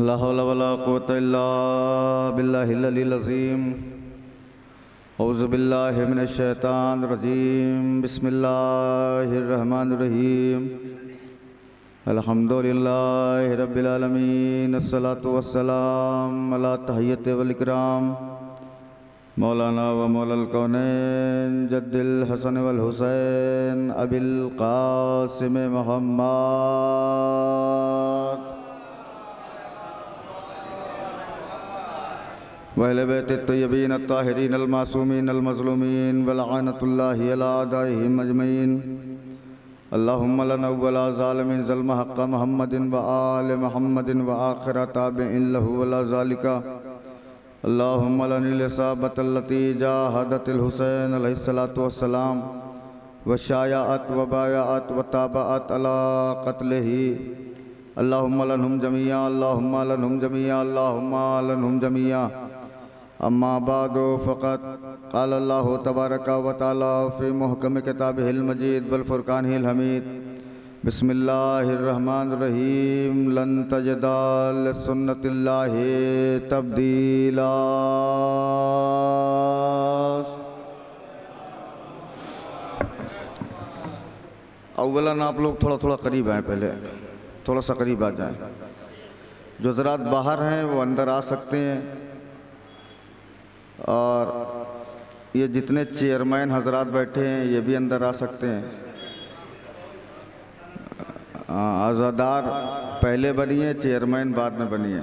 ला हौला वला कुव्वता इल्ला बिल्लाहिल अलील अज़ीम। औज़ु बिल्लाहि मिनश शैतानिर रजीम। बिस्मिल्लाहिर रहमानिर रहीम। अल्हम्दुलिल्लाहि रब्बिल आलमीन। अस्सलातु वस्सलाम अला तहिय्यत वल इकराम मौलाना व मौलल कौनैन जद्दिल हसन वल हुसैन अबिल क़ासिम मुहम्मद वअहले बैति तय्यबीन अत्ताहिरीन अल मासूमीन अल मज़लूमीन व लअनतुल्लाहि अला अदाइहिम अजमईन। अल्लाहुम्मा लना वला ज़ालिमिन ज़ल्म हक़्क़ मुहम्मदिन व आले मुहम्मदिन व आखिर ताबिईन लहु वला ज़ालिका। अल्लाहुम्मा लनिल इसाबतल्लती जाहदतिल हुसैन अलैहिस्सलातु वस्सलाम व शायअत व बायअत व ताबअत अला क़त्लिही। अल्लाहुम्मा लनहुम जमीआ अल्लाहुम्मा लनहुम जमीआ अल्लाहुम्मा लनहुम जमीआ। अम्मा बादो फ़क़त क़ाल अल्लाहु तबारका व तआला फ़ी मुहकम किताबिहिल मजीद वल फ़ुरक़ानिहिल हमीद। बिस्मिल्लाहिर रहमानिर रहीम। लन तजिदा लिसुन्नतिल्लाहि तब्दीला। अव्वलन आप लोग थोड़ा थोड़ा करीब आए, पहले थोड़ा सा करीब आ जाएं। जो ज़रात बाहर हैं वो अंदर आ सकते हैं, और ये जितने चेयरमैन हजरात बैठे हैं ये भी अंदर आ सकते हैं। आज़ादार पहले बनिए, चेयरमैन बाद में बनिए।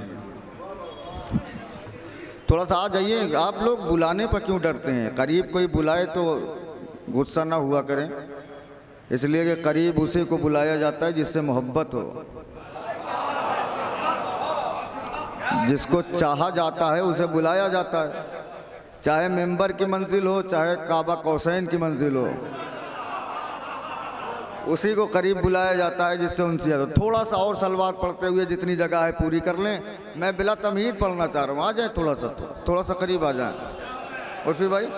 थोड़ा सा आ जाइए। आप लोग बुलाने पर क्यों डरते हैं? करीब कोई बुलाए तो गुस्सा ना हुआ करें, इसलिए कि करीब उसी को बुलाया जाता है जिससे मोहब्बत हो। जिसको चाहा जाता है उसे बुलाया जाता है, चाहे मेंबर की मंजिल हो चाहे काबा कौसैन की मंजिल हो, उसी को करीब बुलाया जाता है जिससे उनसे ज़्यादा। थोड़ा सा और सलवात पढ़ते हुए जितनी जगह है पूरी कर लें। मैं बिला तमहीद पढ़ना चाह रहा हूँ, आ जाए थोड़ा सा करीब आ जाए। और फिर भाई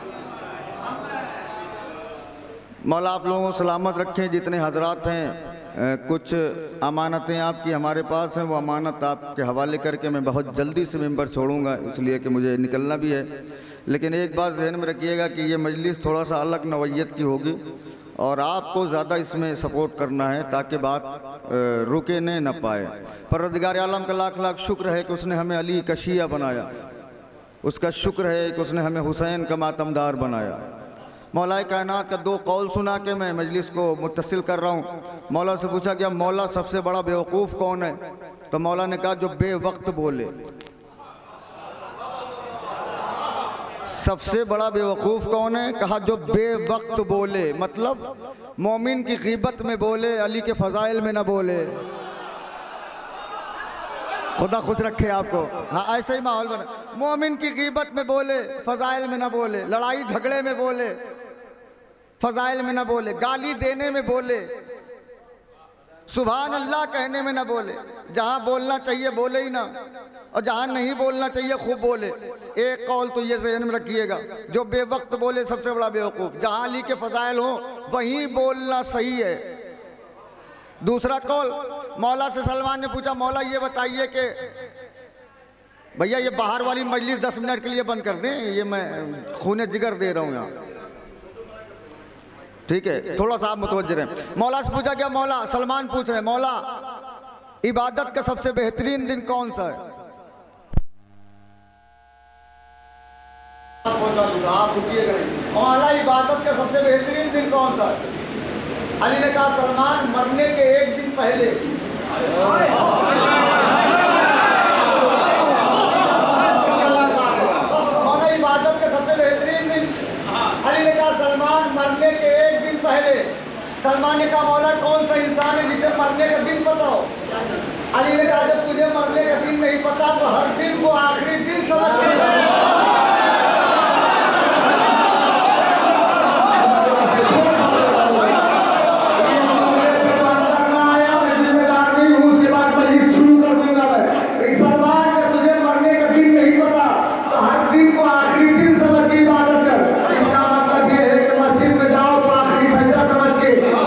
मौला आप लोगों को सलामत रखें। जितने हजरात हैं, कुछ अमानतें आपकी हमारे पास हैं, वो अमानत आपके हवाले करके मैं बहुत जल्दी से मेंबर छोड़ूंगा, इसलिए कि मुझे निकलना भी है। लेकिन एक बात जहन में रखिएगा कि ये मजलिस थोड़ा सा अलग नवैयत की होगी, और आपको ज़्यादा इसमें सपोर्ट करना है ताकि बात रुके न पाए। परवरदिगार आलम का लाख लाख शुक्र है कि उसने हमें अली का शिया बनाया, उसका शुक्र है कि उसने हमें हुसैन का मातमदार बनाया। मौलाए कायनात का दो कौल सुना के मैं मजलिस को मुत्तसिल कर रहा हूँ। मौला से पूछा गया, मौला सबसे बड़ा बेवकूफ़ कौन है? तो मौला ने कहा, जो बेवक्त बोले। सबसे बड़ा बेवकूफ़ कौन है? कहा, जो बेवक्त बोले। मतलब मोमिन की ग़ीबत में बोले, अली के फ़ज़ाइल में न बोले। खुदा खुश रखे आपको। हाँ, ऐसे ही माहौल बना। मोमिन की ग़ीबत में बोले, फ़ज़ाइल में न बोले। लड़ाई झगड़े में बोले, फ़ज़ाइल में न बोले। गाली देने में बोले, सुभान अल्लाह कहने में न बोले। जहाँ बोलना चाहिए बोले ही ना, और जहाँ नहीं बोलना चाहिए खूब बोले। एक कौल तो ये ज़हन में रखिएगा, जो बेवक्त बोले सबसे बड़ा बेवकूफ़। जहाँ अली के फ़ज़ाइल हो वहीं बोलना सही है। दूसरा कौल, मौला से सलमान ने पूछा, मौला ये बताइए कि भैया ये बाहर वाली मजलिस 10 मिनट के लिए बंद कर दें, ये मैं खूने जिगर दे रहा हूँ यहाँ, ठीक है? थोड़ा सा आप मुतवज्जह रहें। मौला से पूछा गया, मौला सलमान पूछ रहे हैं, मौला इबादत का सबसे बेहतरीन दिन कौन सा है? मौला इबादत का सबसे बेहतरीन दिन कौन सा है? अली ने कहा, सलमान मरने के एक दिन पहले। मौला इबादत का सबसे बेहतरीन दिन? अली ने कहा, सलमान मरने के एक दिन पहले। सलमान ने कहा, मौला कौन सा इंसान है जिसे मरने का दिन पता हो? अली ने कहा, जब तुझे मरने का दिन नहीं पता तो हर दिन को आखिरी दिन समझ।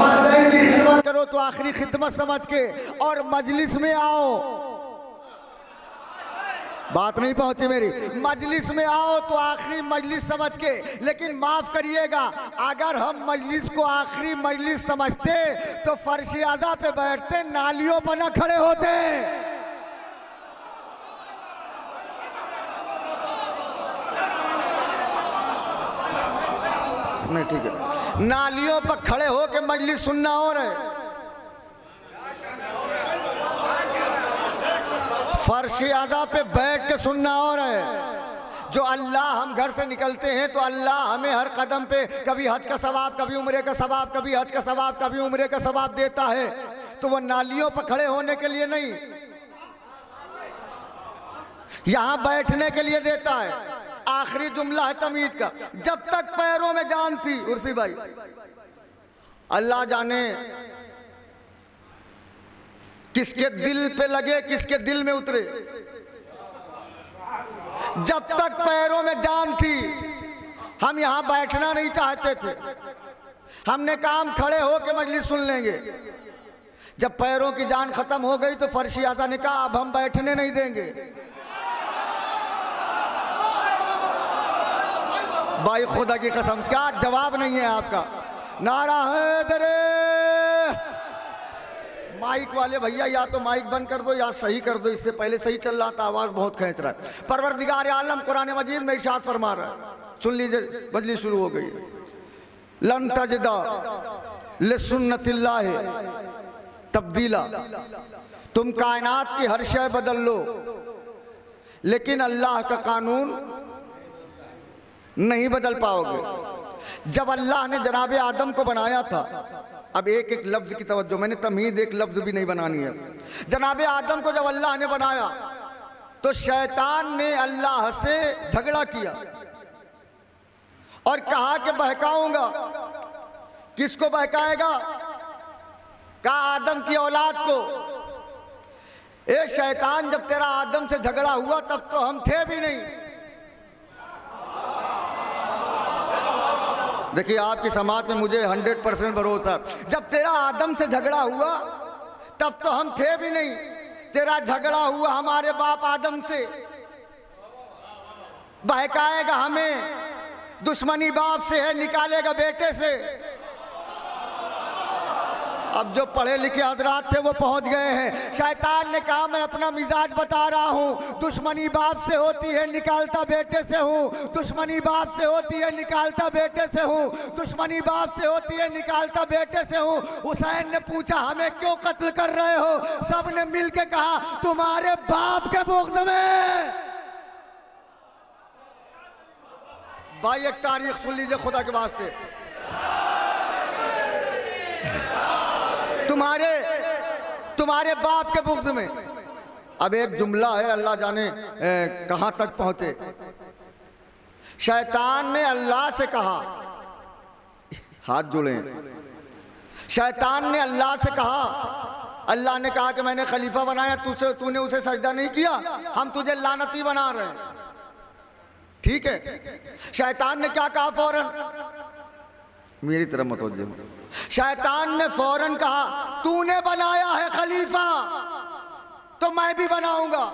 आखिरी खिदमत समझ के और मजलिस में आओ। बात नहीं पहुंची मेरी। मजलिस में आओ तो आखिरी मजलिस समझ के, लेकिन माफ करिएगा अगर हम मजलिस को आखिरी मजलिस समझते तो फर्श आज़ा पे बैठते, नालियों पर न खड़े होते। नहीं ठीक है, नालियों पर खड़े होके मजलिस सुनना हो रहे, फर्श आज़ा पे बैठ के सुनना हो रहा है। जो अल्लाह, हम घर से निकलते हैं तो अल्लाह हमें हर कदम पे कभी हज का सवाब, कभी उम्रे का सवाब, कभी हज का सवाब, कभी उम्रे का सवाब देता है। तो वो नालियों पर खड़े होने के लिए नहीं, यहां बैठने के लिए देता है। आखिरी जुमला है तमीद का, जब तक पैरों में जान थी। उर्फी भाई, अल्लाह जाने किसके दिल पे लगे, किसके दिल में उतरे। जब तक पैरों में जान थी हम यहां बैठना नहीं चाहते थे, हमने काम खड़े होकर मजलिस सुन लेंगे। जब पैरों की जान खत्म हो गई तो फर्शी आज़ा ने कहा अब हम बैठने नहीं देंगे। भाई खुदा की कसम, क्या जवाब नहीं है आपका। नारा हैदरे। माइक वाले भैया या तो माइक बंद कर दो या सही कर दो, इससे पहले सही चल रहा था, आवाज बहुत खींच रहा है। परवरदिगार आलम कुरान मजीद में इरशाद फरमा रहा है, सुन लीजिए, मजलिस शुरू हो गई। लन तजदा लिसुन्नतिल्लाह तब्दीला, तुम कायनात की हर शय बदल लो लेकिन अल्लाह का कानून नहीं बदल पाओगे। जब अल्लाह ने जनाबे आदम को बनाया था, अब एक एक लफ्ज की तवज्जो, मैंने तमहीद एक लफ्ज भी नहीं बनानी है। जनाबे आदम को जब अल्लाह ने बनाया तो शैतान ने अल्लाह से झगड़ा किया और कहा कि बहकाऊंगा। किसको बहकाएगा? कहा आदम की औलाद को। ए शैतान, जब तेरा आदम से झगड़ा हुआ तब तो हम थे भी नहीं। देखिए आपकी समाज में मुझे 100% भरोसा, जब तेरा आदम से झगड़ा हुआ तब तो हम थे भी नहीं। तेरा झगड़ा हुआ हमारे बाप आदम से, बहकाएगा हमें, दुश्मनी बाप से है, निकालेगा बेटे से। अब जो पढ़े लिखे हजरात थे वो पहुंच गए हैं। शैतान ने कहा मैं अपना मिजाज बता रहा हूं, दुश्मनी बाप से होती है, निकालता बेटे से हूं। दुश्मनी बाप से होती है, निकालता बेटे से हूं। दुश्मनी बाप से होती है, निकालता बेटे से हूं। हुसैन ने पूछा हमें क्यों कत्ल कर रहे हो? सब ने मिलके कहा तुम्हारे बाप के बुग़्ज़ में। भाई एक तारीख सुन लीजिए खुदा के वास्ते, तुम्हारे बाप के बुग़्ज़ में। अब एक जुमला है, अल्लाह जाने कहां तक पहुंचे। शैतान ने अल्लाह से कहा, हाथ जुड़े, शैतान ने अल्लाह से कहा, अल्लाह ने कहा कि मैंने खलीफा बनाया, तूने उसे सजदा नहीं किया, हम तुझे लानती बना रहे हैं। ठीक है, शैतान ने क्या कहा? फौरन मेरी तरफ मतवज्जो, शैतान ने फौरन कहा तूने बनाया है खलीफा तो मैं भी बनाऊंगा।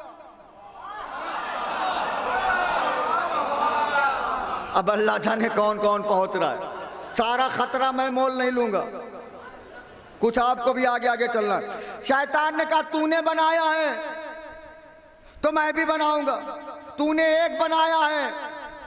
अब अल्लाह जाने कौन कौन पहुंच रहा है। सारा खतरा मैं मोल नहीं लूंगा, कुछ आपको भी आगे आगे चलना है। शैतान ने कहा तूने बनाया है तो मैं भी बनाऊंगा। तूने एक बनाया है,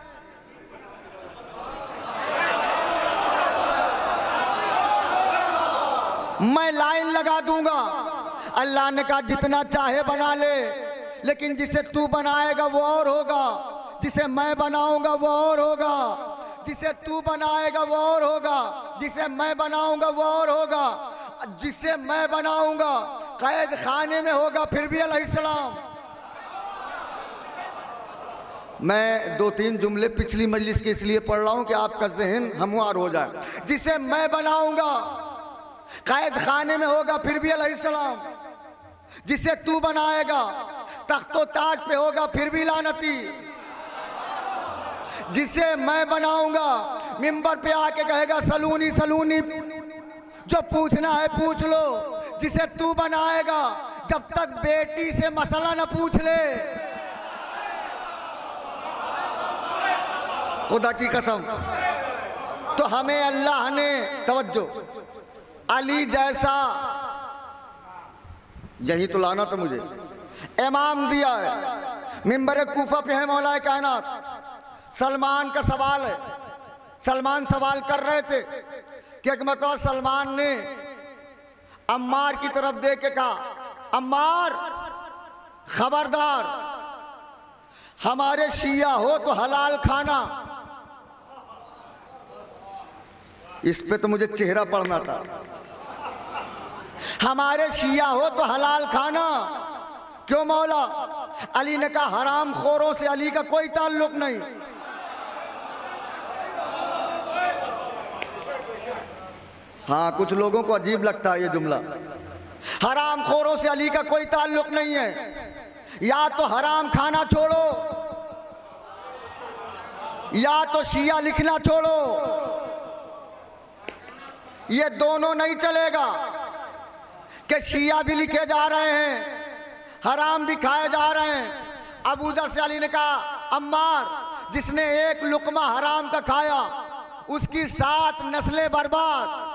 मैं लाइन लगा दूंगा। अल्लाह ने कहा जितना चाहे बना ले, लेकिन जिसे तू बनाएगा वो और होगा, जिसे मैं बनाऊंगा वो और होगा, जिसे तू बनाएगा वो और होगा, जिसे मैं बनाऊंगा वो और होगा। जिसे मैं बनाऊंगा कैद खाने में होगा फिर भी अलैहिस्सलाम। मैं 2-3 जुमले पिछली मजलिस के इसलिए पढ़ रहा हूं कि आपका जहन हमवार हो जाए। जिसे मैं बनाऊंगा कैद खाने में होगा फिर भी अलैहिस्सलाम। जिसे तू बनाएगा तख्तो ताज पे होगा फिर भी लानती। जिसे मैं बनाऊंगा मिंबर पे आके कहेगा सलूनी सलूनी, जो पूछना है पूछ लो। जिसे तू बनाएगा जब तक बेटी से मसला न पूछ ले खुदा की कसम। तो हमें अल्लाह ने तवज्जो अली जैसा, यही तो लाना था मुझे, इमाम दिया है। मिंबर कूफा पे है मौलाए कायनात, सलमान का सवाल है। सलमान सवाल कर रहे थे कि एक मतलब सलमान ने अम्मार की तरफ देख के कहा, अम्मार खबरदार, हमारे शिया हो तो हलाल खाना। इस पे तो मुझे चेहरा पड़ना था। हमारे शिया हो तो हलाल खाना। क्यों मौला? अली ने कहा हराम खोरों से अली का कोई ताल्लुक नहीं। हाँ, कुछ लोगों को अजीब लगता है ये जुमला, हराम खोरों से अली का कोई ताल्लुक नहीं है। या तो हराम खाना छोड़ो या तो शिया लिखना छोड़ो, ये दोनों नहीं चलेगा। कि शिया भी लिखे जा रहे हैं, हराम भी खाए जा रहे हैं। अबू जर से अली ने कहा, अम्मार, जिसने एक लुकमा हराम का खाया उसकी 7 नस्लें बर्बाद,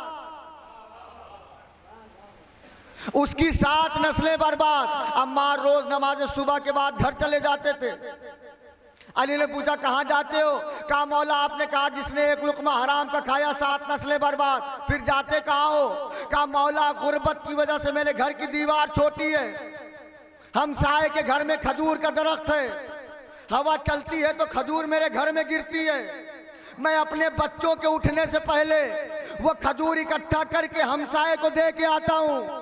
उसकी 7 नस्लें बर्बाद। अम्मार रोज नमाज सुबह के बाद घर चले जाते थे। अली ने पूछा कहाँ जाते हो? कहा मौला आपने कहा जिसने एक लुकमा हराम का खाया 7 नस्लें बर्बाद, फिर जाते कहाँ हो? कहा मौला गुर्बत की वजह से मेरे घर की दीवार छोटी है, हमसाये के घर में खजूर का दरख्त है, हवा चलती है तो खजूर मेरे घर में गिरती है, मैं अपने बच्चों के उठने से पहले वो खजूर इकट्ठा करके हमसाये को दे के आता हूँ।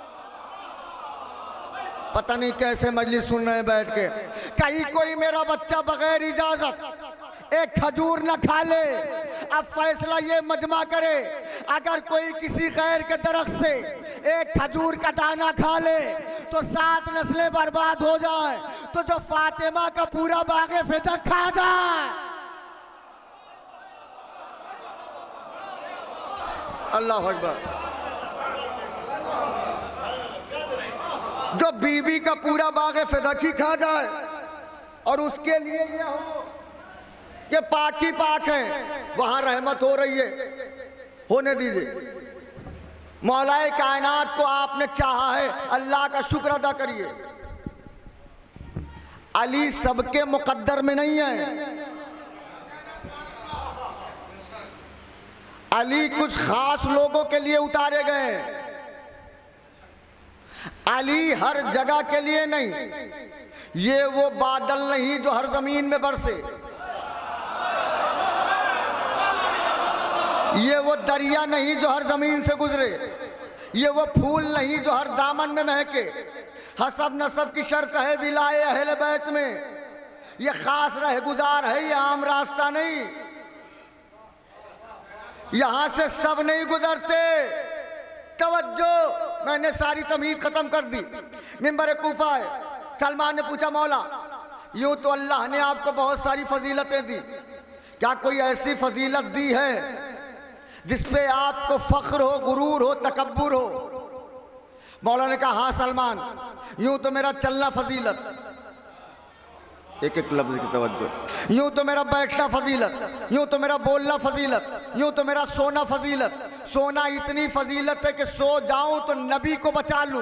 पता नहीं कैसे मजलिस सुन रहे हैं बैठ के। कहीं कोई मेरा बच्चा बगैर इजाजत एक खजूर न खा ले। अब फैसला ये मजमा करे, अगर कोई किसी गैर के दरख्त से एक खजूर का दाना खा ले तो 7 नस्लें बर्बाद हो जाए, तो जो फातिमा का पूरा बागे फिदक खा जाए। अल्लाह अकबर। जो बीबी का पूरा बागे फिदकी खा जाए और उसके लिए यह हो कि पाक ही पाक है, वहां रहमत हो रही है, होने दीजिए। मौलाए कायनात को आपने चाहा है, अल्लाह का शुक्र अदा करिए। अली सबके मुकद्दर में नहीं है। अली कुछ खास लोगों के लिए उतारे गए। अली हर जगह के लिए नहीं। ये वो बादल नहीं जो हर जमीन में बरसे, ये वो दरिया नहीं जो हर जमीन से गुजरे, ये वो फूल नहीं जो हर दामन में महके। हसब नसब की शर्त है विलाए अहले बैत में, ये खास रह गुजार है, ये आम रास्ता नहीं। यहां से सब नहीं गुजरते। तवज्जो, मैंने सारी तमीज खत्म कर दी। मिंबर कूफा है। सलमान ने पूछा मौला, यूं तो अल्लाह ने आपको बहुत सारी फजीलतें दी, क्या कोई ऐसी फजीलत दी है जिसपे आपको फख्र हो, गुरूर हो, तकब्बुर हो? मौला ने कहा हाँ सलमान, यूं तो मेरा चलना फजीलत, एक एक लफ्ज की तवज्जो, यूं तो मेरा बैठना फजीलत, यूं तो मेरा बोलना फजीलत, यूं तो मेरा सोना फजीलत। सोना इतनी फजीलत है कि सो जाऊं तो नबी को बचा लूं।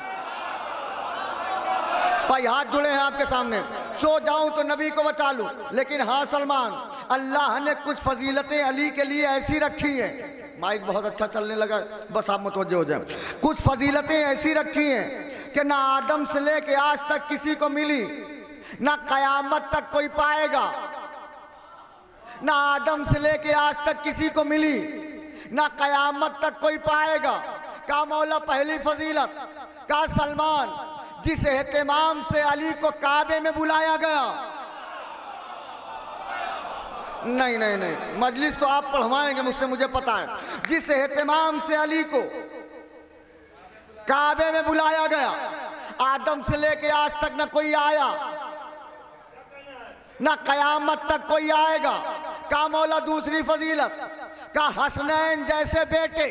भाई हाथ जुड़े हैं आपके सामने, सो जाऊं तो नबी को बचा लूं। लेकिन हाँ सलमान, अल्लाह ने कुछ फजीलतें अली के लिए ऐसी रखी हैं। माइक बहुत अच्छा चलने लगा, बस आप मुतवज्जे हो जाए। कुछ फजीलतें ऐसी रखी हैं कि ना आदम से लेके आज तक किसी को मिली, ना कयामत तक कोई पाएगा। ना आदम से लेके आज तक किसी को मिली, ना कयामत तक कोई पाएगा। का मौला पहली फजीलत, का सलमान, जिस एहतमाम से अली को काबे में बुलाया गया। नहीं नहीं नहीं, मजलिस तो आप पढ़वाएंगे मुझसे, मुझे पता है। जिस एहतमाम से अली को काबे में बुलाया गया, आदम से लेके आज तक ना कोई आया, ना कयामत तक कोई आएगा। का मौला दूसरी फजीलत, का हसनैन जैसे बेटे।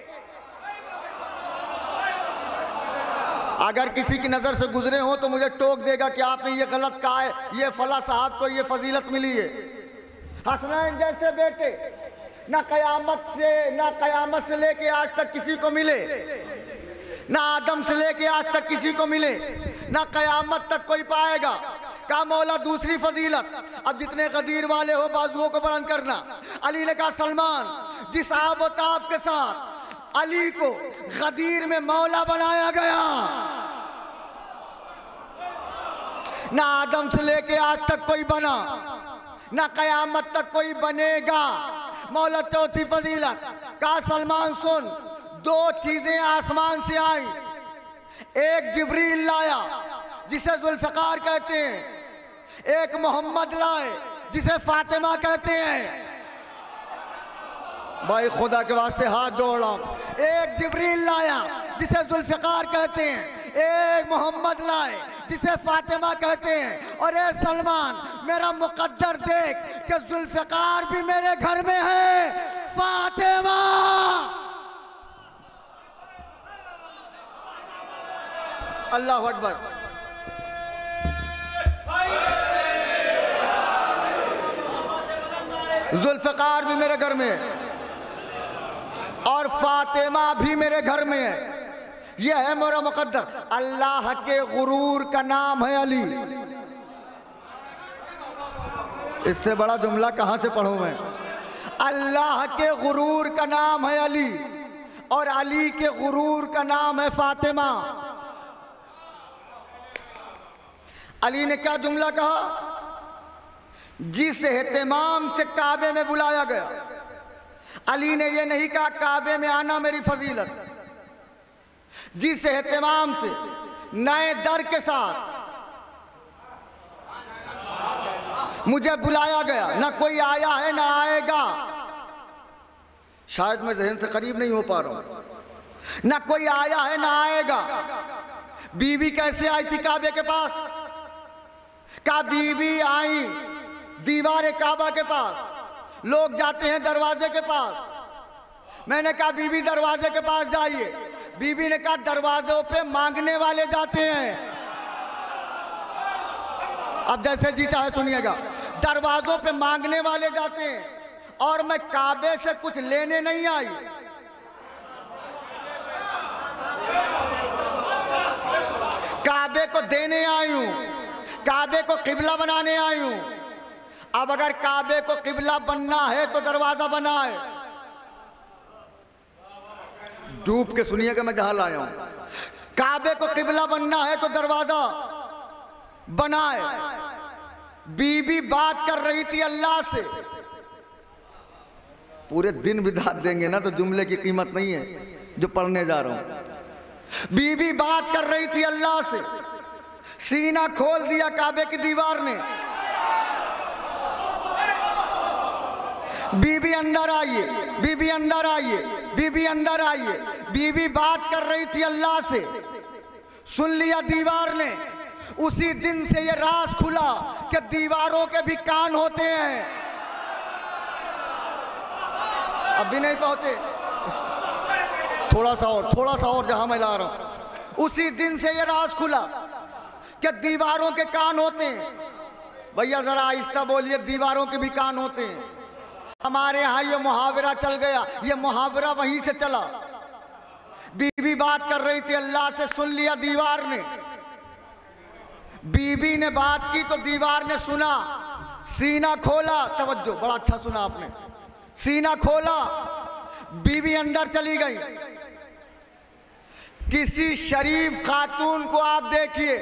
अगर किसी की नजर से गुजरे हो तो मुझे टोक देगा कि आपने ये गलत कहा है, ये फला साहब को ये फजीलत मिली है। हसनैन जैसे बेटे ना कयामत से लेके आज तक किसी को मिले, ना आदम से लेके आज तक किसी को मिले, ना कयामत तक कोई पाएगा। कहा मौला दूसरी फजीलत, अब जितने गदीर वाले हो बाजुओं को बुलंद करना। अली ने कहा सलमान, जिस आब व ताब के साथ अली को गदीर में मौला बनाया गया, ना आदम से लेके आज तक कोई बना, ना कयामत तक कोई बनेगा। मौला चौथी फजीलत, कहा सलमान सुन, दो चीजें आसमान से आई, एक जिब्रील लाया जिसे जुल्फकार कहते हैं, एक मोहम्मद लाए जिसे फातिमा कहते हैं। भाई खुदा के वास्ते हाथ जोड़ रहा हूं, एक जिब्रील लाया जिसे जुल्फकार कहते हैं, एक मोहम्मद लाए जिसे फातिमा कहते हैं। और ए सलमान, मेरा मुकद्दर देख कि जुल्फकार भी मेरे घर में है, फातिमा। अल्लाह अकबर। जुल्फकार भी मेरे घर में है और फातिमा भी मेरे घर में है। यह है मेरा मुकद्दर। अल्लाह के गुरूर का नाम है अली। इससे बड़ा जुमला कहां से पढ़ूं मैं? अल्लाह के गुरूर का नाम है अली और अली के गुरूर का नाम है फातिमा। अली ने क्या जुमला कहा? जिस एहतमाम से काबे में बुलाया गया। अली ने यह नहीं कहा काबे में आना मेरी फजीलत, जिस एहतमाम से नए दर के साथ मुझे बुलाया गया, ना कोई आया है ना आएगा। शायद मैं ज़हन से करीब नहीं हो पा रहा हूं। ना कोई आया है ना आएगा। बीवी कैसे आई थी काबे के पास? का बीवी आई दीवार काबा के पास। लोग जाते हैं दरवाजे के पास। मैंने कहा बीवी दरवाजे के पास जाइए। बीवी ने कहा दरवाजों पे मांगने वाले जाते हैं। अब जैसे जी चाहे सुनिएगा, दरवाजों पे मांगने वाले जाते हैं और मैं काबे से कुछ लेने नहीं आई। काबे को देने आई हूं, काबे को किबला बनाने आई हूं। अब अगर काबे को किबला बनना है तो दरवाजा बनाए। डूब के सुनिएगा मैं जहां लाया हूं। काबे को किबला बनना है तो दरवाजा बनाए। बीबी बात कर रही थी अल्लाह से। पूरे दिन बिता देंगे ना तो जुमले की कीमत नहीं है जो पढ़ने जा रहा हूं। बीबी बात कर रही थी अल्लाह से। सीना खोल दिया काबे की दीवार ने। बीबी अंदर आइए, बीबी अंदर आइए, बीबी अंदर आइए। बीबी बात कर रही थी अल्लाह से, सुन लिया दीवार ने। उसी दिन से ये राज खुला कि दीवारों के भी कान होते हैं। अभी नहीं पहुंचे, थोड़ा सा और जहां मैं ला रहा हूं। उसी दिन से ये राज खुला कि दीवारों के कान होते हैं। भैया जरा आहिस्ता बोलिए, दीवारों के भी कान होते हैं। हमारे यहां ये मुहावरा चल गया, ये मुहावरा वहीं से चला। बीबी बात कर रही थी अल्लाह से, सुन लिया दीवार ने। बीबी ने बात की तो दीवार ने सुना। सीना खोला, तवज्जो, बड़ा अच्छा सुना आपने। सीना खोला, बीबी अंदर चली गई। किसी शरीफ खातून को आप देखिए,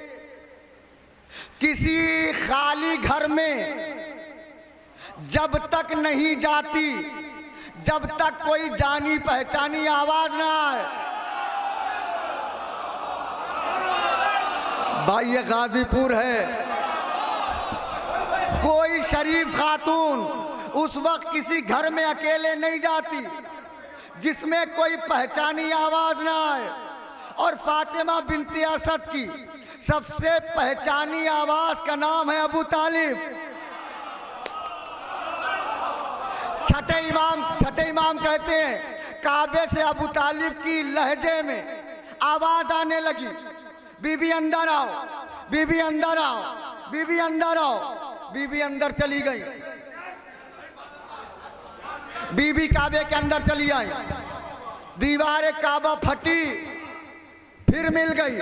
किसी खाली घर में जब तक नहीं जाती, जब तक कोई जानी पहचानी आवाज ना आए। भाई ये गाजीपुर है। कोई शरीफ खातून उस वक्त किसी घर में अकेले नहीं जाती जिसमें कोई पहचानी आवाज ना आए। और फातिमा बिनते असद की सबसे पहचानी आवाज का नाम है अबू तालिब। छठे इमाम कहते हैं काबे से अबू तालिब की लहजे में आवाज आने लगी, बीबी अंदर आओ, बीबी अंदर आओ, बीबी अंदर आओ। बीबी अंदर चली गई। बीबी काबे के अंदर चली आई, दीवार काबा फटी, फिर मिल गई।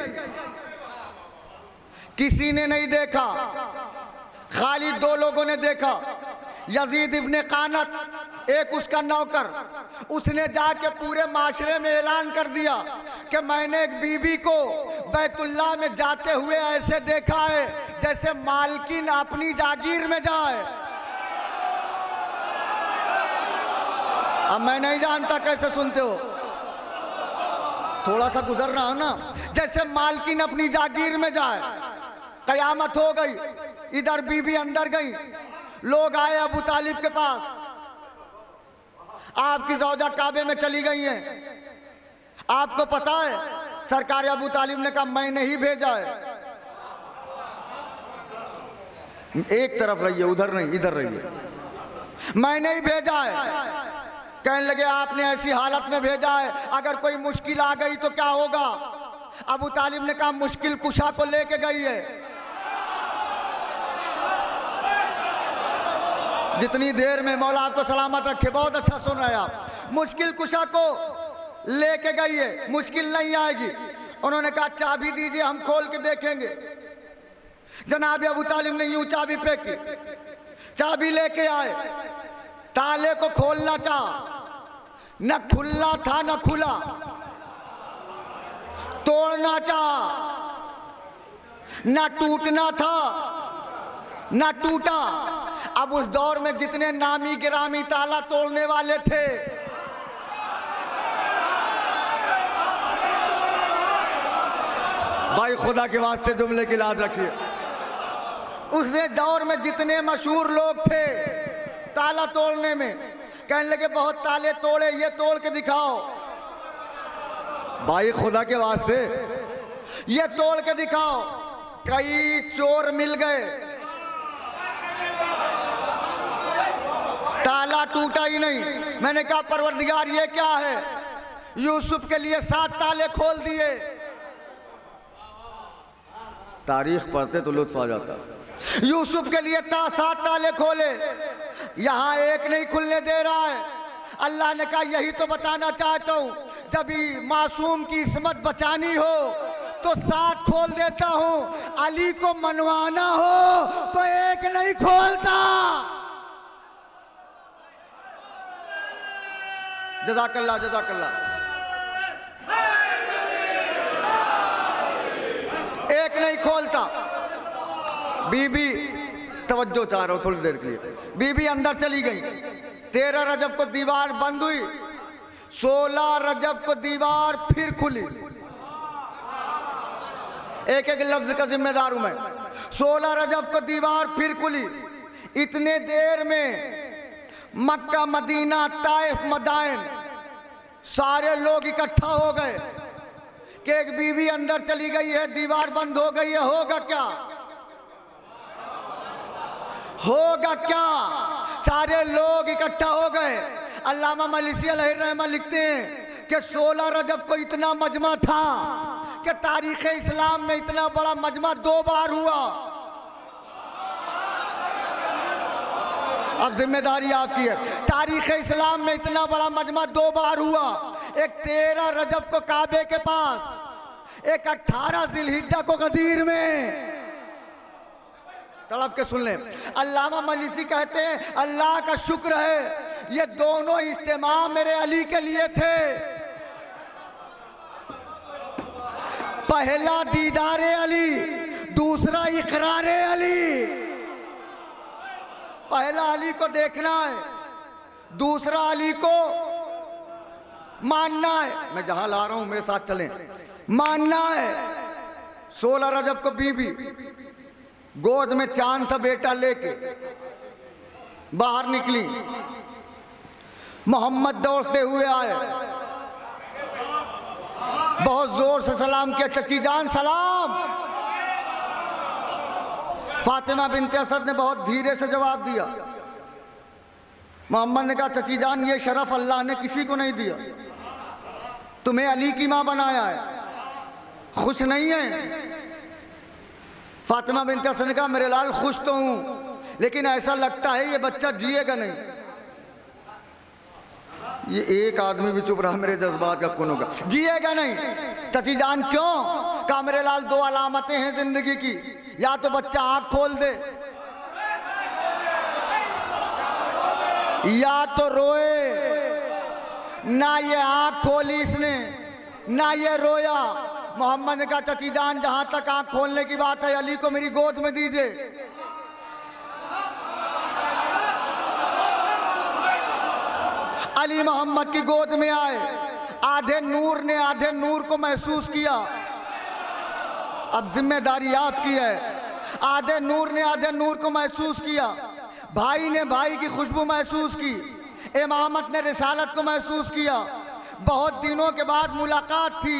किसी ने नहीं देखा, खाली दो लोगों ने देखा। यजीद इब्ने कानत, एक उसका नौकर, उसने जाके पूरे माशरे में ऐलान कर दिया कि मैंने एक बीबी को बैतुल्लाह में जाते हुए ऐसे देखा है जैसे मालकिन अपनी जागीर में जाए। अब मैं नहीं जानता कैसे सुनते हो, थोड़ा सा गुजर रहा हो ना, जैसे मालकिन अपनी जागीर में जाए। कयामत हो गई, इधर बीबी अंदर गई, लोग आए अबू तालिब के पास, आपकी ज़ौजा काबे में चली गई है, आपको पता है? सरकार अबू तालिब ने कहा मैंने ही भेजा है। एक तरफ रहिए, उधर नहीं, इधर रहिए, मैंने ही भेजा है। कहने लगे आपने ऐसी हालत में भेजा है, अगर कोई मुश्किल आ गई तो क्या होगा? अबू तालिब ने कहा मुश्किल कुशा को लेके गई है। जितनी देर में, मौला आपको सलामत रखे, बहुत अच्छा सुन रहे हैं आप। मुश्किल कुशा को लेके गई है, मुश्किल नहीं आएगी। उन्होंने कहा चाबी दीजिए, हम खोल के देखेंगे। जनाब अबू तालिब ने यूं चाबी फेंकी, चाबी लेके आए, ताले को खोलना चाहा, न खुलना था न खुला, तोड़ना चाहा, न टूटना था न टूटा। अब उस दौर में जितने नामी गिरामी ताला तोड़ने वाले थे, भाई खुदा के वास्ते जुमले की लाज रखिए, उस दौर में जितने मशहूर लोग थे ताला तोड़ने में, कहने लगे बहुत ताले तोड़े, ये तोड़ के दिखाओ। भाई खुदा के वास्ते ये तोड़ के दिखाओ। कई चोर मिल गए, ताला टूटा ही नहीं। मैंने कहा परवरदिगार ये क्या है? यूसुफ के लिए 7 ताले खोल दिए। तारीख पढ़ते तो लुत्फ आ जाता। यूसुफ के लिए 7 ताले खोले, यहां एक नहीं खुलने दे रहा है। अल्लाह ने कहा यही तो बताना चाहता हूं, जब मासूम की इस्मत बचानी हो तो 7 खोल देता हूं, अली को मनवाना हो तो एक नहीं खोलता। जज़ाकल्लाह जज़ाकल्लाह। एक नहीं खोलता। बीबी, तवज्जो चाह रहा हूं थोड़ी देर के लिए, बीबी अंदर चली गई। 13 रजब को दीवार बंद हुई, 16 रजब को दीवार फिर खुली। एक एक लफ्ज का जिम्मेदार हूं मैं। 16 रजब को दीवार फिर खुली। इतने देर में मक्का, मदीना, ताइफ, मदाइन सारे लोग इकट्ठा हो गए कि एक बीवी अंदर चली गई है, दीवार बंद हो गई है, होगा क्या? होगा क्या? सारे लोग इकट्ठा हो गए। अल्लामा मलिसी अलैहिर्रहमा लिखते हैं कि 16 रजब को इतना मजमा था कि तारीख़ इस्लाम में इतना बड़ा मजमा 2 बार हुआ। अब जिम्मेदारी आपकी है। तारीख़ इस्लाम में इतना बड़ा मजमा 2 बार हुआ। एक 13 रजब को काबे के पास, एक 18 जिलहिज्जा को गदीर में। तड़प के सुन लें। अल्लामा मलिसी कहते हैं अल्लाह का शुक्र है ये दोनों इज्तिमा मेरे अली के लिए थे। पहला दीदारे अली, दूसरा इकरारे अली। पहला अली को देखना है, दूसरा अली को मानना है। मैं जहां ला रहा हूं मेरे साथ चलें। मानना है। 16 रजब को बीबी गोद में चांद सा बेटा लेके बाहर निकली। मोहम्मद दौड़ते हुए आए, बहुत जोर से सलाम किया, चची जान सलाम। फातिमा बिनते असद ने बहुत धीरे से जवाब दिया। मोहम्मद ने कहा चची जान ये शरफ अल्लाह ने किसी को नहीं दिया, तुम्हें अली की मां बनाया है, खुश नहीं है? फातिमा बिनते असद ने कहा मेरे लाल खुश तो हूं, लेकिन ऐसा लगता है ये बच्चा जिएगा नहीं। ये एक आदमी भी चुप रहा मेरे जज्बात का खून होगा, जिएगा नहीं। चाची जान क्यों? कहा मेरे लाल दो अलामतें हैं जिंदगी की, या तो बच्चा आँख खोल दे या तो रोए। ना ये आँख खोली इसने ना ये रोया। मोहम्मद ने कहा चाची जान जहां तक आँख खोलने की बात है अली को मेरी गोद में दीजिए। अली मोहम्मद की गोद में आए। आधे नूर को महसूस किया। अब जिम्मेदारी आपकी है। आधे नूर को महसूस किया। भाई ने भाई की खुशबू महसूस की। इमामत ने रिसालत को महसूस किया। बहुत दिनों के बाद मुलाकात थी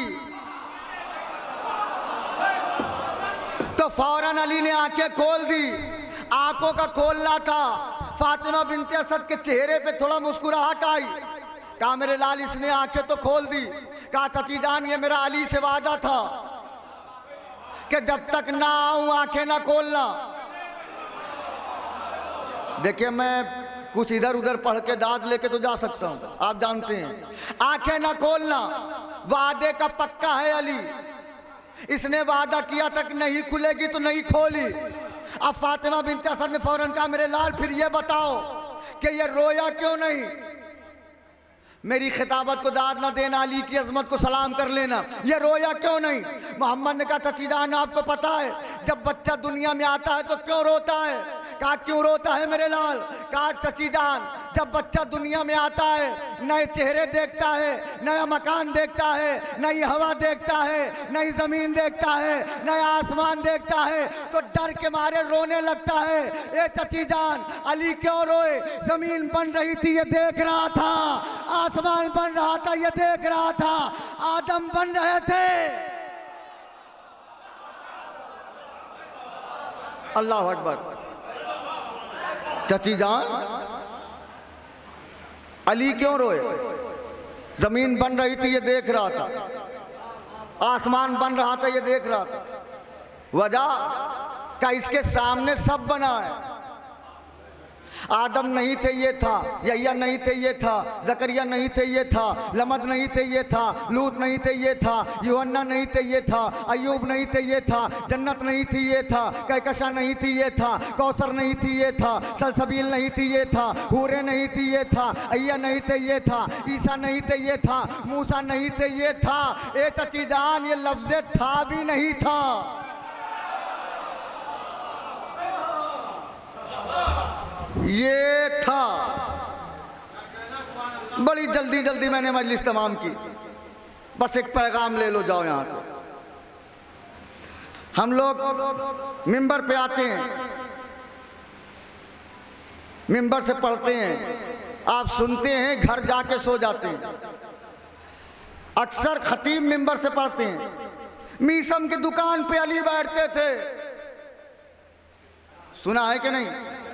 तो फौरन अली ने आंखें खोल दी। आंखों का खोलना था। फातिमा बिनते असद के चेहरे पे थोड़ा मुस्कुराहट आई। कहा मेरे लाल इसने आंखें तो खोल दी। कहा चाची जान ये मेरा अली से वादा था कि जब तक ना आऊं आंखें ना खोलना। देखिए मैं कुछ इधर उधर पढ़ के दाद लेके तो जा सकता हूं, आप जानते हैं। आंखें ना खोलना वादे का पक्का है अली। इसने वादा किया तक नहीं खुलेगी तो नहीं खोली। अब फातिमा बिनते असद ने फौरन कहा मेरे लाल फिर ये बताओ कि ये रोया क्यों नहीं? मेरी खिताबत को दाद ना देना, अली की अजमत को सलाम कर लेना। ये रोया क्यों नहीं? मोहम्मद ने कहा चाची जान आपको पता है जब बच्चा दुनिया में आता है तो क्यों रोता है? कहा क्यों रोता है मेरे लाल? कहा चाची जान जब बच्चा दुनिया में आता है नए चेहरे देखता है, नया मकान देखता है, नई हवा देखता है, नई जमीन देखता है, नया आसमान देखता है तो डर के मारे रोने लगता है। ए चाची जान अली क्यों रोए? जमीन बन रही थी ये देख रहा था, आसमान बन रहा था ये देख रहा था, आदम बन रहे थे। अल्लाह अकबर। चाची जान अली क्यों रोए? जमीन बन रही थी ये देख रहा था, आसमान बन रहा था ये देख रहा था। वजह का इसके सामने सब बना है। आदम नहीं थे ये था, यहिया नहीं थे ये था, जकरिया नहीं थे ये था, लमद नहीं थे ये था, लूत नहीं थे ये था, यूहन्ना नहीं थे ये था, अयूब नहीं थे ये था, जन्नत नहीं थी ये था, कहकशा नहीं थी ये था, कौसर नहीं थी ये था, सलसबील नहीं थी ये था, हूरे नहीं थी ये था, अय्या नहीं थे ये था, ईसा नहीं थे ये था, मूसा नहीं थे ये था। ए चची जान ये लफ्ज़ था भी नहीं था। ये था। बड़ी जल्दी जल्दी मैंने मजलिस तमाम की, बस एक पैगाम ले लो जाओ यहां से। हम लोग मिंबर पे आते हैं, मिंबर से पढ़ते हैं, आप सुनते हैं, घर जाके सो जाते हैं। अक्सर खतीब मिंबर से पढ़ते हैं। मीसम की दुकान पे अली बैठते थे, सुना है कि नहीं?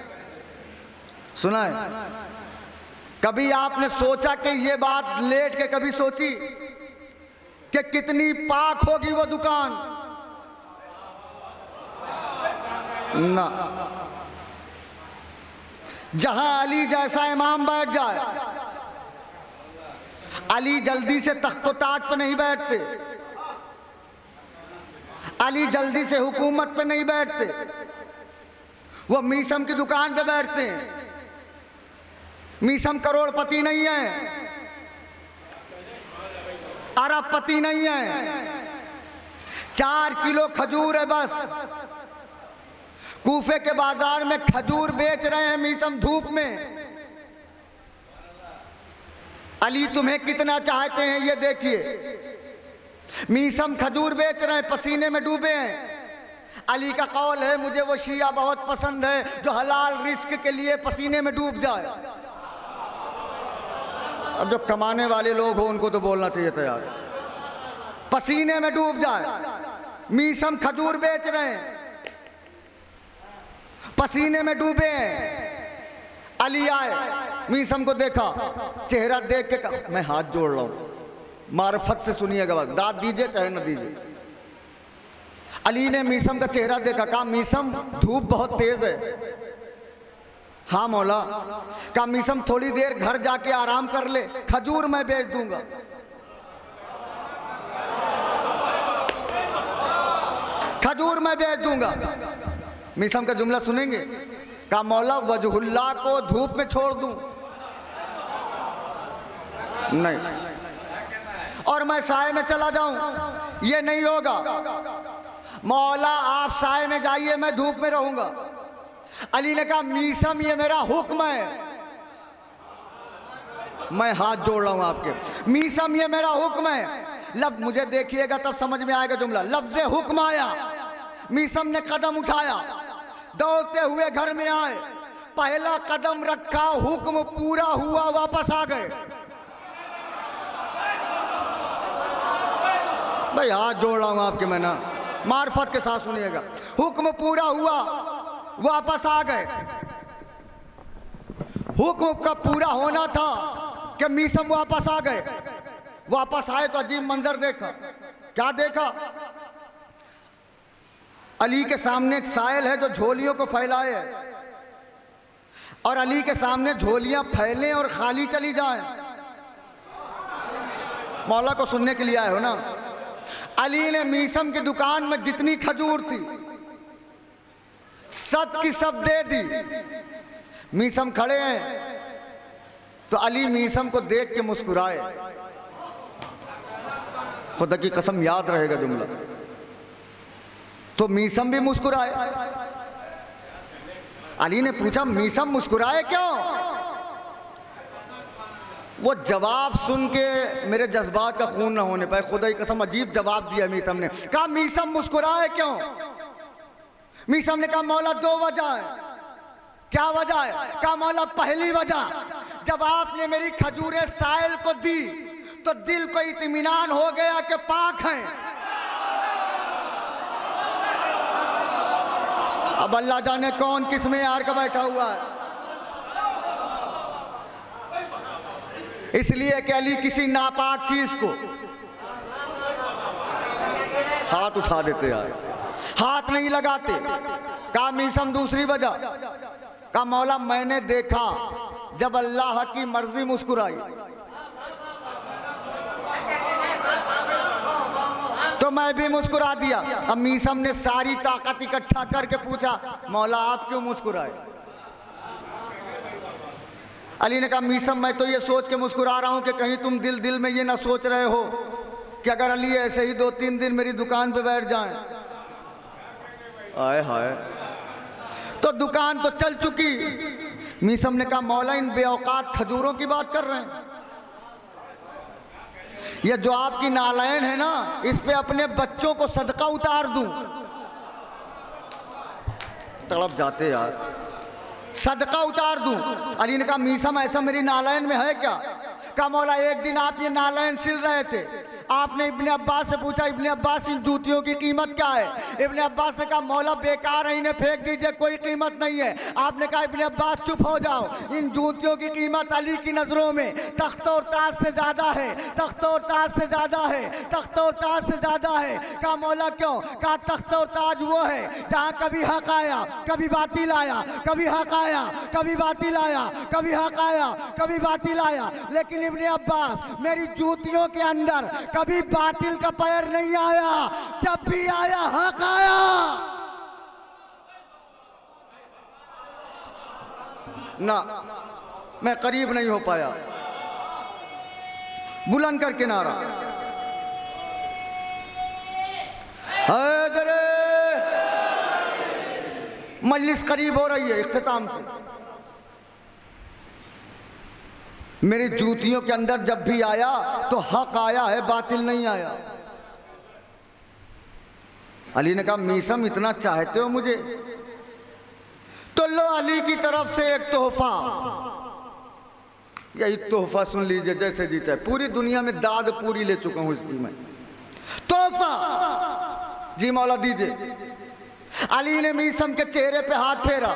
सुना है? कभी आपने सोचा कि ये बात लेट के कभी सोची कि कितनी पाक होगी वो दुकान? ना। जहां अली जैसा इमाम बैठ जाए, अली जल्दी से तख्तो ताज पे नहीं बैठते, अली जल्दी से हुकूमत पे नहीं बैठते, वो मीसम की दुकान पे बैठते हैं। मीसम करोड़पति नहीं है, अरबपति नहीं है, 4 किलो खजूर है बस। कूफे के बाजार में खजूर बेच रहे हैं मीसम धूप में। अली तुम्हें कितना चाहते हैं ये देखिए। मीसम खजूर बेच रहे हैं, पसीने में डूबे हैं। अली का कौल है मुझे वो शिया बहुत पसंद है जो हलाल रिस्क के लिए पसीने में डूब जाए। अब जो कमाने वाले लोग हो उनको तो बोलना चाहिए था यार, पसीने में डूब जाए। मीसम खजूर बेच रहे हैं, पसीने में डूबे हैं। अली आए, मीसम को देखा, चेहरा देख के कहा मैं हाथ जोड़ रहा हूं, मार्फत से सुनिएगा बस, दाद दीजिए चाहे न दीजिए। अली ने मीसम का चेहरा देखा, कहा मीसम धूप बहुत तेज है, हाँ मौला। कहा मीसम थोड़ी देर घर जाके आराम कर ले, खजूर मैं बेच दूंगा। खजूर मैं बेच दूंगा। मीसम का जुमला सुनेंगे। कहा मौला वजहुल्लाह को धूप में छोड़ दूं? नहीं। और मैं साए में चला जाऊं? ये नहीं होगा। मौला आप साए में जाइए, मैं धूप में रहूंगा। अली ने कहा मीसम ये मेरा हुक्म है। मैं हाथ जोड़ रहा हूं आपके। मीसम ये मेरा हुक्म है। लब मुझे देखिएगा तब समझ में आएगा जुमला। लफ्ज़े हुक्म आया, मीसम ने कदम उठाया, दौड़ते हुए घर में आए, पहला कदम रखा, हुक्म पूरा हुआ, वापस आ गए। भाई हाथ जोड़ रहा हूं आपके, मैं ना मार्फत के साथ सुनिएगा। हुक्म पूरा हुआ, वापस आ गए। हुक्म का पूरा होना था कि मीसम वापस आ गए। वापस आए तो अजीब मंजर देखा। क्या देखा? अली के सामने एक साइल है जो झोलियों को फैलाए है, और अली के सामने झोलियां फैलें और खाली चली जाएं। मौला को सुनने के लिए आए हो ना। अली ने मीसम की दुकान में जितनी खजूर थी सब की सब दे दी। मीसम खड़े हैं तो अली मीसम को देख के मुस्कुराए। खुदा की कसम याद रहेगा जुमला। तो मीसम भी मुस्कुराए। अली ने पूछा मीसम मुस्कुराए क्यों? वो जवाब सुन के मेरे जज्बात का खून ना होने पाए। खुदा की कसम अजीब जवाब दिया मीसम ने। कहा मीसम मुस्कुराए क्यों? मीसम ने कहा मौला दो वजह है। क्या वजह है? कहा मौला पहली वजह, जब आपने मेरी खजूरें साइल को दी तो दिल को इत्मीनान हो गया कि पाक हैं। अब अल्लाह जाने कौन किस में यार का बैठा हुआ है। इसलिए कि अली किसी नापाक चीज को हाथ उठा देते यार, हाथ नहीं लगाते। कहा मीसम दूसरी वजह। कहा मौला मैंने देखा जब अल्लाह की मर्जी मुस्कुराई तो मैं भी मुस्कुरा दिया। अब मीसम ने सारी ताकत इकट्ठा करके पूछा मौला आप क्यों मुस्कुराए? अली ने कहा मीसम मैं तो ये सोच के मुस्कुरा रहा हूं कि कहीं तुम दिल दिल में ये ना सोच रहे हो कि अगर अली ऐसे ही 2-3 दिन मेरी दुकान पे बैठ जाएं। आए हाय, तो दुकान तो चल चुकी। मीसम ने कहा मौला इन बेऔकात खजूरों की बात कर रहे हैं? ये जो आपकी नालायन है ना, इस पे अपने बच्चों को सदका उतार दूं? तड़प जाते यार। सदका उतार दूं? अली ने कहा मीसम ऐसा मेरी नालायन में है क्या? कहा मौला एक दिन आप ये नालायन सिल रहे थे, आपने इब्ने अब्बास से पूछा इब्ने अब्बास इन जूतियों की कीमत क्या है? इब्ने अब्बास ने कहा मौला बेकार है, इन्हें फेंक दीजिए, कोई कीमत नहीं है। आपने कहा इब्ने अब्बास चुप हो जाओ, इन जूतियों की कीमत अली की नज़रों में तख्त और ताज से ज़्यादा है, तख्त और ताज से ज़्यादा है, तख्त और ताज से ज़्यादा है। कहा मौला क्यों? कहा तख्त और ताज वो है जहाँ कभी हक आया कभी बातिल आया, कभी हक आया कभी बातिल आया, कभी हक आया कभी बातिल आया। लेकिन इब्ने अब्बास मेरी जूतियों के अंदर कभी बातिल का पैर नहीं आया, जब भी आया हक आया। ना मैं करीब नहीं हो पाया। बुलंद करके नारा हैदरे। मजलिस करीब हो रही है इख्तिताम से। मेरी जूतियों के अंदर जब भी आया तो हक आया है, बातिल नहीं आया। अली ने कहा मीसम इतना चाहते हो मुझे तो लो अली की तरफ से एक तोहफा। यही तोहफा सुन लीजिए जैसे जी चाहे। पूरी दुनिया में दाद पूरी ले चुका हूं इसकी मैं। तोहफा जी मौला दीजिए। अली ने मीसम के चेहरे पे हाथ फेरा।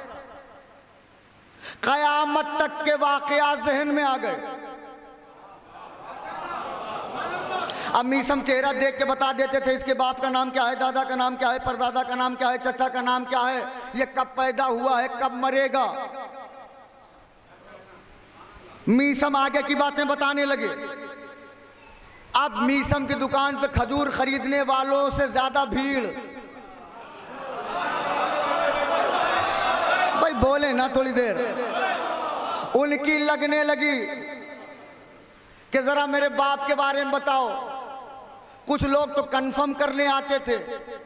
कयामत तक के वाकयात जहन में आ गए। अब मीसम चेहरा देख के बता देते थे इसके बाप का नाम क्या है, दादा का नाम क्या है, परदादा का नाम क्या है, चचा का नाम क्या है, ये कब पैदा हुआ है, कब मरेगा। मीसम आगे की बातें बताने लगे। अब मीसम की दुकान पे खजूर खरीदने वालों से ज्यादा भीड़। भाई बोले ना थोड़ी देर। उनकी लगने लगी कि जरा मेरे बाप के बारे में बताओ। कुछ लोग तो कंफर्म करने आते थे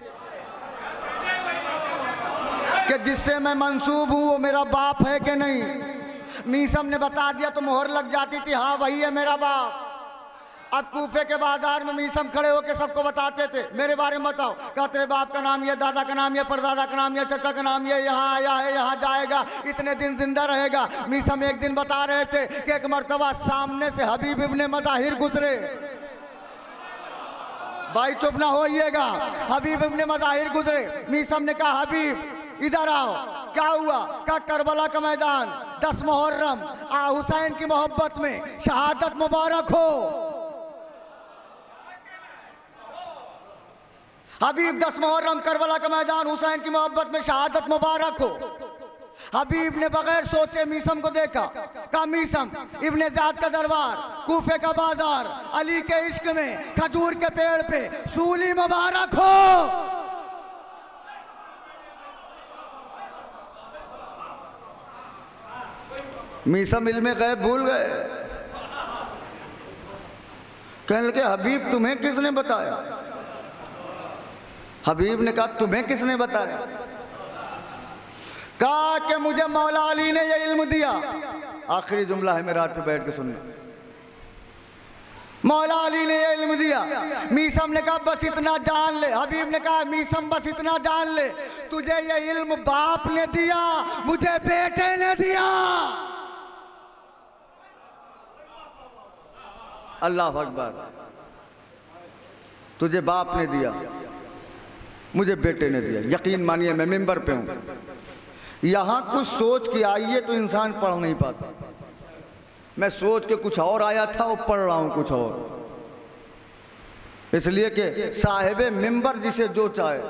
कि जिससे मैं मंसूब हूं वो मेरा बाप है कि नहीं। मीसम ने बता दिया तो मोहर लग जाती थी, हाँ वही है मेरा बाप। अब कूफे के बाजार में मीसम खड़े होकर सबको बताते थे, मेरे बारे में बताओ। कहा तेरे बाप का नाम ये, दादा का नाम ये, परदादा का नाम ये, चाचा का नाम ये, यहाँ आया है, यहाँ जाएगा, इतने दिन जिंदा रहेगा। मीसम एक दिन बता रहे थे कि एक मर्तबा सामने से हबीब इब्ने मज़ाहिर गुजरे। भाई चुप ना होइएगा। हबीब इब्ने मज़ाहिर गुजरे। मीसम ने कहा हबीब इधर आओ। क्या हुआ? कहा करबला का मैदान 10 मुहर्रम हुसैन की मोहब्बत में शहादत मुबारक हो। हबीब 10 मुहर्रम करबला का मैदान हुसैन की मोहब्बत में शहादत मुबारक हो। हबीब ने बगैर सोचे मीसम को देखा। कहा मीसम, इब्ने ज़ाद का दरबार, कूफे का बाजार, अली के इश्क में खजूर के पेड़ पे सूली मुबारक हो। मीसम इल्मे गैब भूल गए। कहने लगे हबीब तुम्हें किसने बताया? हबीब ने कहा तुम्हें किसने बताया? कहा कि मुझे मौला अली ने यह इल्म दिया। आखिरी जुमला है, मेरा हाथ पे बैठ के सुनना। मौला अली ने यह इल्म दिया। मीसम ने कहा बस इतना जान ले। हबीब ने कहा मीसम बस इतना जान ले, तुझे यह इल्म बाप ने दिया, मुझे बेटे ने दिया। अल्लाह अकबर। तुझे बाप ने दिया, मुझे बेटे ने दिया। यकीन मानिए मैं मिंबर पे हूं, यहां कुछ सोच के आइए तो इंसान पढ़ नहीं पाता। मैं सोच के कुछ और आया था और पढ़ रहा हूं कुछ और, इसलिए कि साहिबे मिंबर जिसे जो चाहे।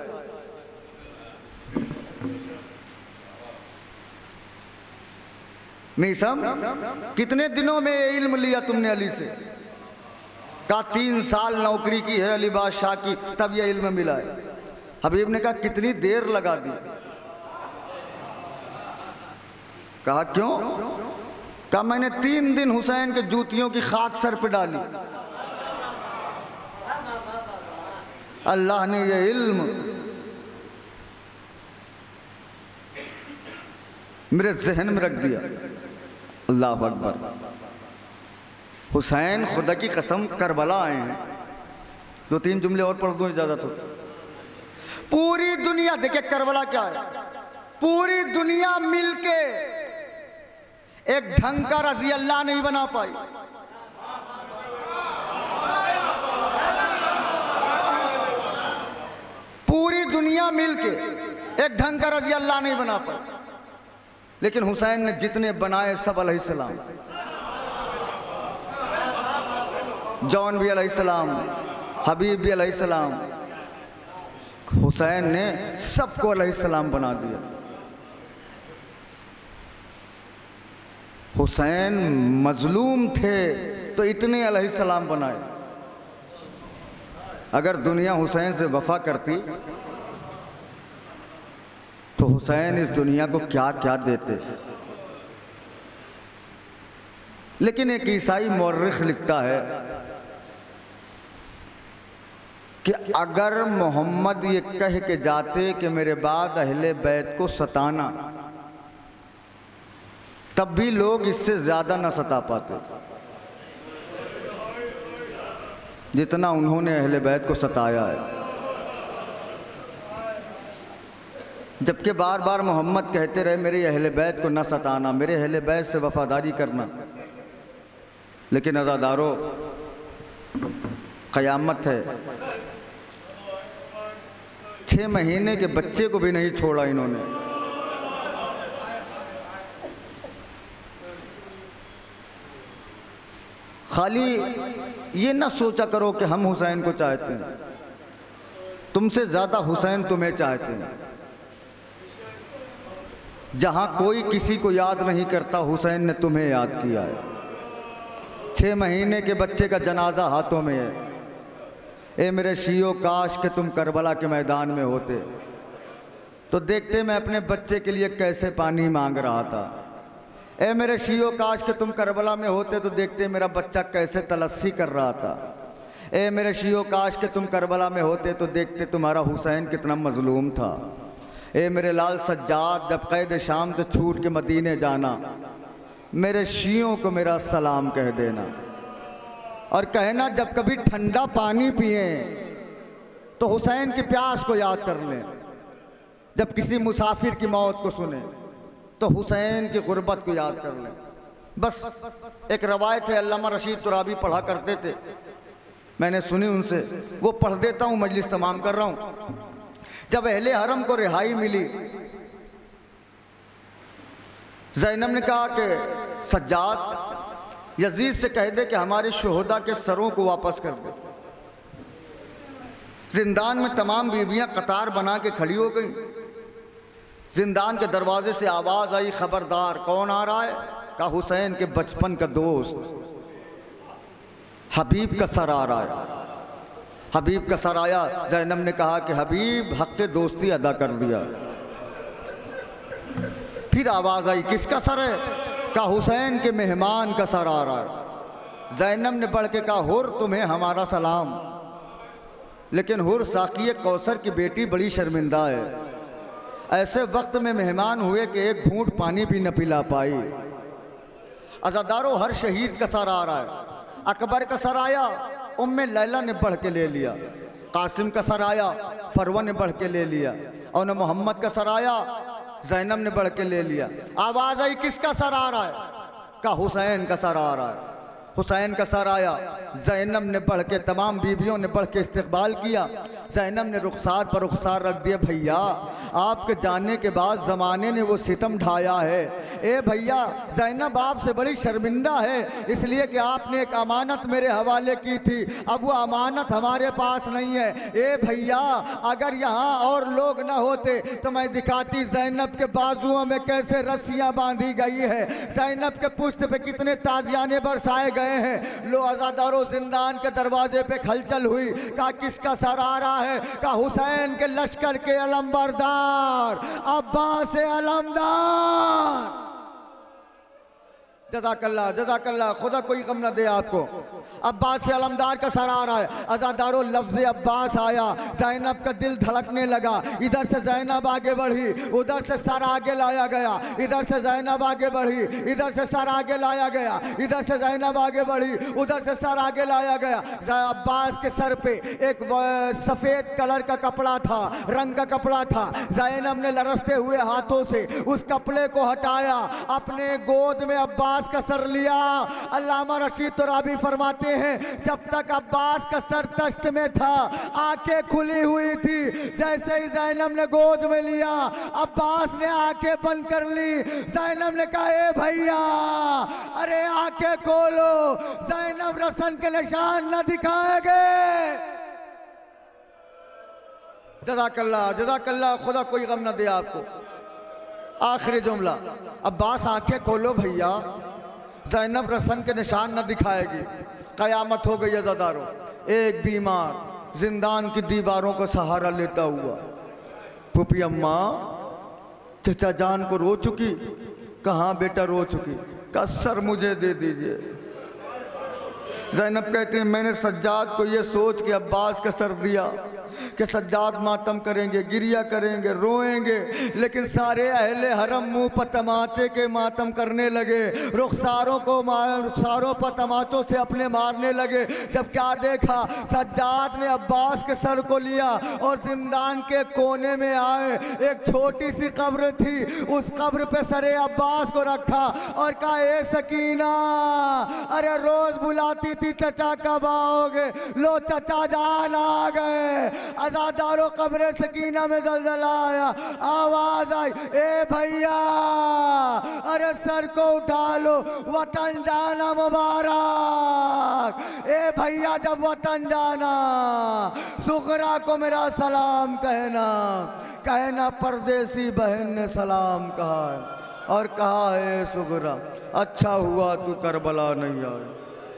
मीसम कितने दिनों में ये इल्म लिया तुमने अली से? कहा 3 साल नौकरी की है अली बादशाह की, तब यह इल्म मिला है। हबीब ने कहा कितनी देर लगा दी? कहा क्यों? कहा मैंने 3 दिन हुसैन के जूतियों की खाक सर पे डाली। अल्लाह ने यह इल्म मेरे जहन में रख दिया। अल्लाह अकबर। हुसैन खुदा की कसम करबला आए हैं। 2-3 जुमले और पढ़ दूं इजाजत हो? पूरी दुनिया, देखिए करबला क्या है, पूरी दुनिया मिलके एक ढंग का रजी अल्लाह नहीं बना पाई। पूरी दुनिया मिलके एक ढंग का रजी अल्लाह नहीं बना पाई, लेकिन हुसैन ने जितने बनाए सब अलैहिस्सलाम, जॉन भी अलैहिस्सलाम, हबीब भी अलैहिस्सलाम, हुसैन ने सबको अलैहिस्सलाम बना दिया। हुसैन मजलूम थे तो इतने अलैहिस्सलाम बनाए। अगर दुनिया हुसैन से वफा करती तो हुसैन इस दुनिया को क्या क्या देते। लेकिन एक ईसाई मौर्रिख लिखता है कि अगर मोहम्मद ये कह के जाते कि मेरे बाद अहले बैत को सताना, तब भी लोग इससे ज्यादा न सता पाते जितना उन्होंने अहले बैत को सताया है। जबकि बार बार मोहम्मद कहते रहे मेरे अहले बैत को न सताना, मेरे अहले बैत से वफादारी करना। लेकिन अज़ादारों, क़यामत है, 6 महीने के बच्चे को भी नहीं छोड़ा इन्होंने। खाली ये ना सोचा करो कि हम हुसैन को चाहते हैं, तुमसे ज़्यादा हुसैन तुम्हें चाहते हैं। जहाँ कोई किसी को याद नहीं करता, हुसैन ने तुम्हें याद किया है। 6 महीने के बच्चे का जनाजा हाथों में है। ए मेरे शियो काश के तुम करबला के मैदान में होते तो देखते मैं अपने बच्चे के लिए कैसे पानी मांग रहा था। ए मेरे शियो काश के तुम करबला में होते तो देखते मेरा बच्चा कैसे तलस्सी कर रहा था। ए मेरे शियो काश के तुम करबला में होते तो देखते तुम्हारा हुसैन कितना मजलूम था। ए मेरे लाल सज्जाद, जब कैद शाम से छूट के मदीने जाना, मेरे शियों को मेरा सलाम कह देना और कहना जब कभी ठंडा पानी पिए तो हुसैन की प्यास को याद कर लें। जब किसी मुसाफिर की मौत को सुने तो हुसैन की गुर्बत को याद कर लें। बस एक रवायत है, अल्लामा रशीद तुराबी पढ़ा करते थे, मैंने सुनी उनसे, वो पढ़ देता हूँ, मजलिस तमाम कर रहा हूँ। जब अहले हरम को रिहाई मिली, ज़ैनब ने कहा कि सज्जाद यजीद से कह दे कि हमारे शोहदा के सरों को वापस कर दे। जिंदान में तमाम बीवियां कतार बना के खड़ी हो गई। जिंदान के दरवाजे से आवाज़ आई, खबरदार, कौन आ रहा है? कहा हुसैन के बचपन का दोस्त हबीब का सर आ रहा है। हबीब का सर आया। ज़ैनब ने कहा कि हबीब हक़ दोस्ती अदा कर दिया। फिर आवाज़ आई, किसका सर है? कहा हुसैन के मेहमान का सर आ रहा है। ज़ैनब ने बढ़ के कहा, हुर तुम्हें हमारा सलाम। लेकिन हुर साक़िए कौसर की बेटी बड़ी शर्मिंदा है। ऐसे वक्त में मेहमान हुए कि एक घूंट पानी भी न पिला पाई। अज़ादारों, हर शहीद का सर आ रहा है। अकबर का सर आया, उम्मे लैला ने बढ़ के ले लिया। कासिम का सर आया, फरवा ने बढ़ के ले लिया। और न मोहम्मद का सर आया, ज़ैनब ने बढ़ के ले लिया। आवाज़ आई, किसका सर आ रहा है? कहा हुसैन का सर आ रहा है। हुसैन का सर आया। ज़ैनब ने बढ़ के, तमाम बीवियों ने बढ़ के इस्तकबाल किया। ज़ैनब ने रुखसार पर रुखसार रख दिया। भैया, आपके जाने के बाद ज़माने ने वो सितम ढाया है। ए भैया, ज़ैनब आपसे बड़ी शर्मिंदा है, इसलिए कि आपने एक अमानत मेरे हवाले की थी, अब वो अमानत हमारे पास नहीं है। ए भैया, अगर यहाँ और लोग न होते तो मैं दिखाती ज़ैनब के बाजुओं में कैसे रस्सियाँ बांधी गई है, ज़ैनब के पुष्ट पे कितने ताजियाने बरसाए गए हैं। लो अज़ादारों, जिंदान के दरवाजे पे खलचल हुई। कहा किसका सर आ रहा है? कहा हुसैन के लश्कर के अलमबरदार अब्बास अलमदार। जज़ाकल्लाह, जज़ाकल्लाह, खुदा कोई गम न दे आपको। अब्बास से अलमदार का सर आ रहा है। अज़ादारों, लफ्ज़ अब्बास आया, ज़ैनब का दिल धड़कने लगा। इधर से ज़ैनब आगे बढ़ी, उधर से सर आगे लाया गया। इधर से ज़ैनब आगे बढ़ी, इधर से सर आगे लाया गया। इधर से ज़ैनब आगे बढ़ी, उधर से सर आगे लाया गया। अब्बास के सर पे एक सफ़ेद कलर का कपड़ा था, रंग का कपड़ा था। ज़ैनब ने लरसते हुए हाथों से उस कपड़े को हटाया, अपने गोद में अब्बास का सर लिया। अल्लामा रशीद तुराबी फरमाते हैं, जब तक अब्बास का सर तश्त में था, आंखें खुली हुई थी। जैसे ही ज़ैनब ने गोद में लिया, अब्बास ने आंखें बंद कर ली। ज़ैनब ने कहा, ए भैया, अरे आंखें खोलो, ज़ैनब रसन के निशान न दिखाएंगे। जज़ाकल्लाह, जज़ाकल्लाह, खुदा कोई गम न दे आपको। आखिरी जुमला, अब्बास आंखें खोलो भैया, ज़ैनब रसन के निशान न दिखाएगी। क़यामत हो गई अज़ादारों। एक बीमार जिंदान की दीवारों को सहारा लेता हुआ, फूफी अम्मा चचा जान को रो चुकी। कहाँ बेटा रो चुकी? का सर मुझे दे दीजिए। ज़ैनब कहती है, मैंने सज्जाद को ये सोच के अब्बास का सर दिया कि सज्जाद मातम करेंगे, गिरिया करेंगे, रोएंगे, लेकिन सारे अहले हरम मुंह पर तमाचे के मातम करने लगे। रुखसारों पर तमाचों से अपने मारने लगे। जब क्या देखा, सज्जाद ने अब्बास के सर को लिया और जिंदान के कोने में आए। एक छोटी सी कब्र थी, उस कब्र पे सरे अब्बास को रखा और कहा, ए सकीना, अरे रोज बुलाती थी चचा कब आओगे, लो चचा जान आ गए। अज़ादारों, कब्र सकीना में ज़लज़ला आया। आवाज़ आई, ए भैया, अरे सर को उठा लो, वतन जाना मुबारक। ए भैया, जब वतन जाना, सुगरा को मेरा सलाम कहना। कहना परदेसी बहन ने सलाम कहा है और कहा है, सुगरा अच्छा हुआ तू करबला नहीं आई।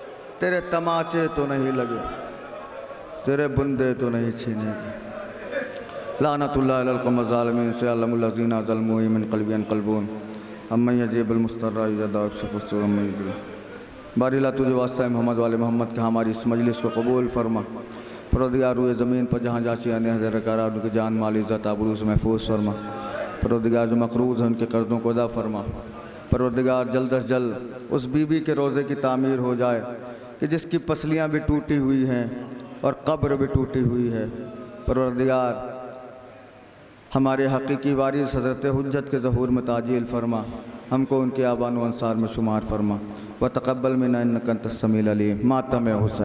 तेरे तमाचे तो नहीं लगे, तेरे बुंदे तो नहीं छीने। लानतुल्लाह अलल क़ौमिज़ ज़ालिमीन से अलमुल्लज़ीना ज़लमू मिन क़ल्बिन क़ल्बून अम्मन यजीबुल मुस्तर्रा इज़ा दअा यक्शिफुस-सूअ अम्मन युज़िल। बारिला तुझे वास्ता मोहम्मद वाले मोहम्मद का हमारी इस मजलिस को कबूल फरमा। परवरदिगार रुए ज़मीन पर जहाँ जाशियाँ हज़र करार उनकी जान माल इज़्ज़त आबरू से महफूज फरमा। परवरदिगार जो मक़रूज़ हैं उनके कर्ज़ों को अदा फरमा। परवरदिगार जल्द अज जल्द उस बीबी के रोज़े की तामीर हो जाए कि जिसकी पसलियाँ भी टूटी हुई हैं और कब्र भी टूटी हुई है। परवरदिगार हमारे हकीकी वारिस हज़रत हुज्जत के ज़हूर में ताजील फरमा, हमको उनके आबान व अंसार में शुमार फरमा। व तक़ब्बल मिन्ना इन्नका अंतस समीउल अलीम। मातम हुसैन।